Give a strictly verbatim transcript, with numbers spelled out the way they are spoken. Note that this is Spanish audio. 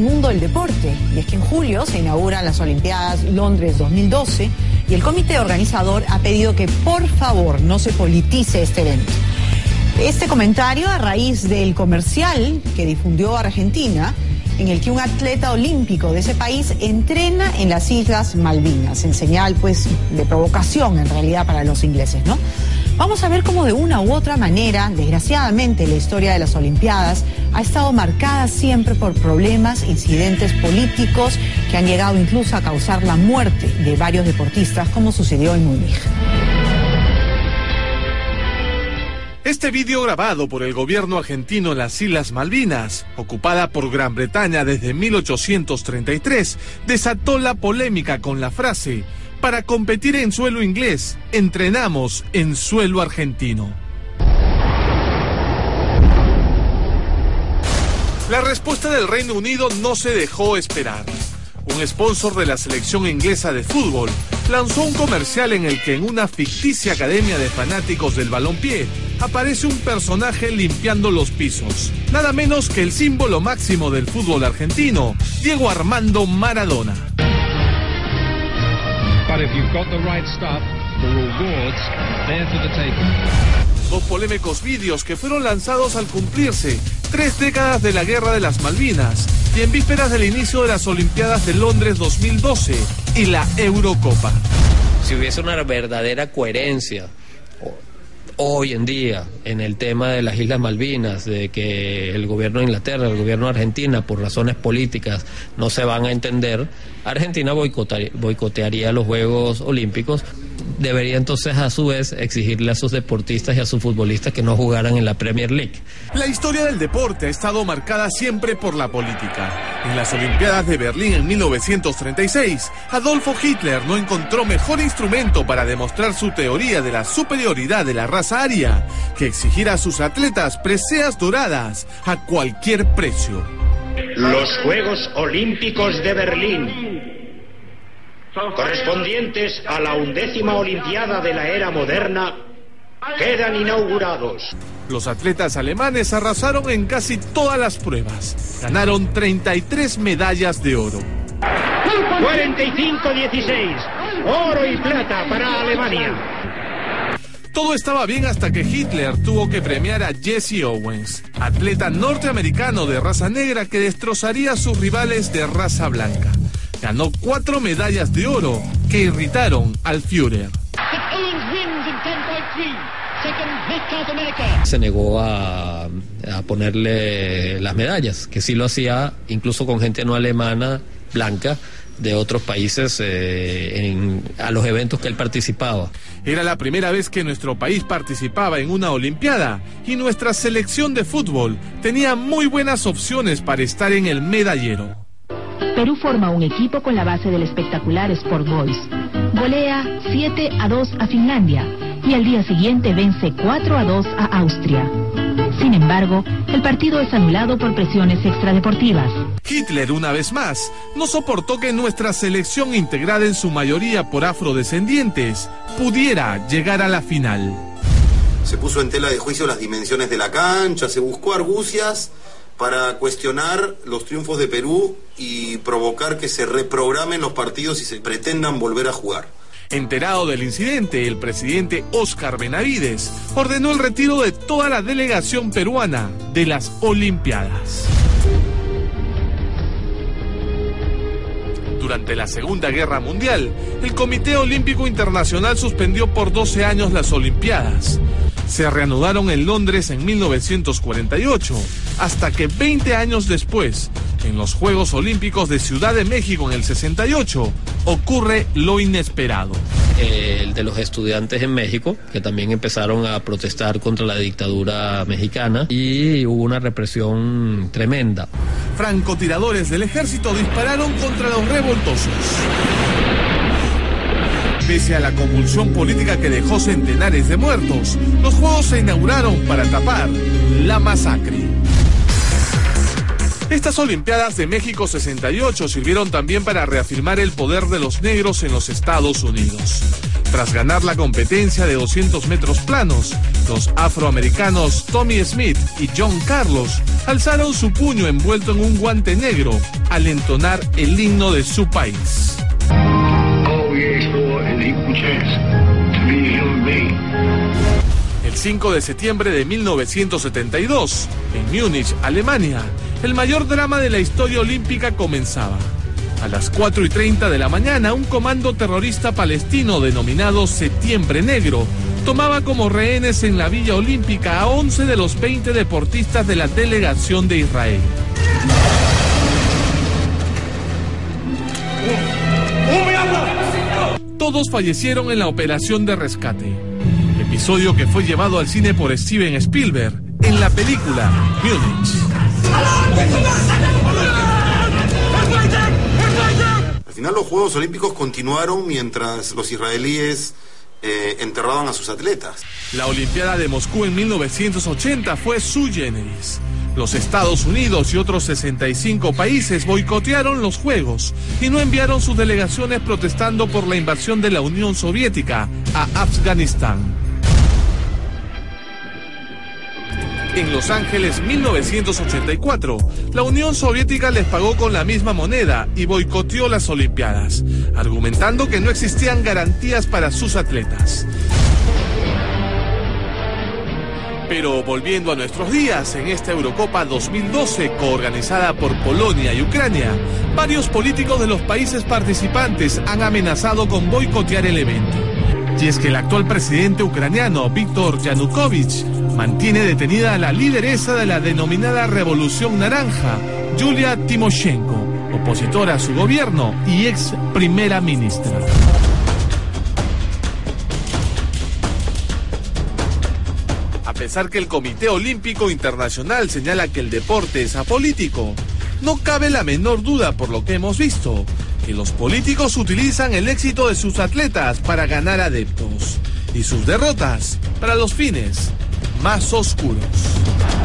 mundo del deporte, y es que en julio se inauguran las Olimpiadas Londres dos mil doce y el comité organizador ha pedido que por favor no se politice este evento. Este comentario a raíz del comercial que difundió Argentina, en el que un atleta olímpico de ese país entrena en las Islas Malvinas, en señal pues de provocación en realidad para los ingleses, ¿no? Vamos a ver cómo de una u otra manera, desgraciadamente, la historia de las Olimpiadas ha estado marcada siempre por problemas, incidentes políticos que han llegado incluso a causar la muerte de varios deportistas, como sucedió en Múnich. Este vídeo grabado por el gobierno argentino en las Islas Malvinas, ocupada por Gran Bretaña desde mil ochocientos treinta y tres, desató la polémica con la frase: para competir en suelo inglés, entrenamos en suelo argentino. La respuesta del Reino Unido no se dejó esperar. Un sponsor de la selección inglesa de fútbol lanzó un comercial en el que en una ficticia academia de fanáticos del balompié aparece un personaje limpiando los pisos. Nada menos que el símbolo máximo del fútbol argentino, Diego Armando Maradona. But if you've got the right stuff, the rewards there for the taking. Dos polémicos vídeos que fueron lanzados al cumplirse tres décadas de la Guerra de las Malvinas y en vísperas del inicio de las Olimpiadas de Londres dos mil doce y la Eurocopa. Si hubiese una verdadera coherencia hoy en día en el tema de las Islas Malvinas, de que el gobierno de Inglaterra, el gobierno de Argentina, por razones políticas no se van a entender, Argentina boicotearía, boicotearía los Juegos Olímpicos. Debería entonces a su vez exigirle a sus deportistas y a sus futbolistas que no jugaran en la Premier League. La historia del deporte ha estado marcada siempre por la política. En las Olimpiadas de Berlín en mil novecientos treinta y seis, Adolfo Hitler no encontró mejor instrumento para demostrar su teoría de la superioridad de la raza aria que exigir a sus atletas preseas doradas a cualquier precio. Los Juegos Olímpicos de Berlín, correspondientes a la undécima Olimpiada de la era moderna, quedan inaugurados. Los atletas alemanes arrasaron en casi todas las pruebas. Ganaron treinta y tres medallas de oro. cuarenta y cinco a dieciséis, oro y plata para Alemania. Todo estaba bien hasta que Hitler tuvo que premiar a Jesse Owens, atleta norteamericano de raza negra que destrozaría a sus rivales de raza blanca. Ganó cuatro medallas de oro que irritaron al Führer. Se negó a, a ponerle las medallas, que sí lo hacía incluso con gente no alemana, blanca, de otros países eh, en, a los eventos que él participaba. Era la primera vez que nuestro país participaba en una Olimpiada y nuestra selección de fútbol tenía muy buenas opciones para estar en el medallero. Perú forma un equipo con la base del espectacular Sport Boys. Golea siete a dos a Finlandia y al día siguiente vence cuatro a dos a Austria. Sin embargo, el partido es anulado por presiones extradeportivas. Hitler, una vez más, no soportó que nuestra selección, integrada en su mayoría por afrodescendientes, pudiera llegar a la final. Se puso en tela de juicio las dimensiones de la cancha, se buscó argucias para cuestionar los triunfos de Perú y provocar que se reprogramen los partidos y se pretendan volver a jugar. Enterado del incidente, el presidente Óscar Benavides ordenó el retiro de toda la delegación peruana de las Olimpiadas. Durante la Segunda Guerra Mundial, el Comité Olímpico Internacional suspendió por doce años las Olimpiadas. Se reanudaron en Londres en mil novecientos cuarenta y ocho, hasta que veinte años después, en los Juegos Olímpicos de Ciudad de México en el sesenta y ocho, ocurre lo inesperado. El de los estudiantes en México, que también empezaron a protestar contra la dictadura mexicana y hubo una represión tremenda. Francotiradores del ejército dispararon contra los revoltosos. Pese a la convulsión política que dejó centenares de muertos, los Juegos se inauguraron para tapar la masacre. Estas Olimpiadas de México sesenta y ocho sirvieron también para reafirmar el poder de los negros en los Estados Unidos. Tras ganar la competencia de doscientos metros planos, los afroamericanos Tommy Smith y John Carlos alzaron su puño envuelto en un guante negro al entonar el himno de su país. El cinco de septiembre de mil novecientos setenta y dos, en Múnich, Alemania, el mayor drama de la historia olímpica comenzaba. A las cuatro y treinta de la mañana, un comando terrorista palestino denominado Septiembre Negro tomaba como rehenes en la Villa Olímpica a once de los veinte deportistas de la delegación de Israel. Todos fallecieron en la operación de rescate, episodio que fue llevado al cine por Steven Spielberg en la película Múnich. Al final los Juegos Olímpicos continuaron mientras los israelíes eh, enterraban a sus atletas. La Olimpiada de Moscú en mil novecientos ochenta fue sui generis. Los Estados Unidos y otros sesenta y cinco países boicotearon los Juegos y no enviaron sus delegaciones protestando por la invasión de la Unión Soviética a Afganistán. En Los Ángeles, mil novecientos ochenta y cuatro, la Unión Soviética les pagó con la misma moneda y boicoteó las Olimpiadas, argumentando que no existían garantías para sus atletas. Pero volviendo a nuestros días, en esta Eurocopa dos mil doce, coorganizada por Polonia y Ucrania, varios políticos de los países participantes han amenazado con boicotear el evento. Y es que el actual presidente ucraniano, Víctor Yanukovych, mantiene detenida a la lideresa de la denominada Revolución Naranja, Yulia Timoshenko, opositora a su gobierno y ex primera ministra. A pesar que el Comité Olímpico Internacional señala que el deporte es apolítico, no cabe la menor duda, por lo que hemos visto, que los políticos utilizan el éxito de sus atletas para ganar adeptos y sus derrotas para los fines más oscuros.